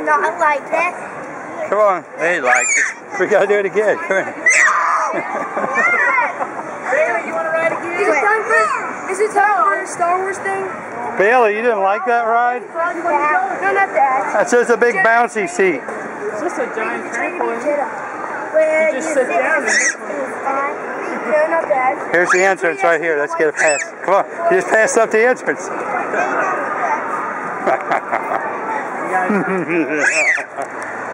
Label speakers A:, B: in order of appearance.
A: not like that.
B: Come on. They liked it. We gotta do it again. Come on.
C: Bailey, you want to ride again? Is it time for a Star Wars thing?
B: Bailey, you didn't like that ride?
A: No, not that.
B: That's just a big bouncy seat.
C: It's just a giant trampoline.
A: You
C: just sit down and
A: no, not that.
B: Here's the entrance right here. Let's get a pass. Come on. You just passed up the entrance.
C: You guys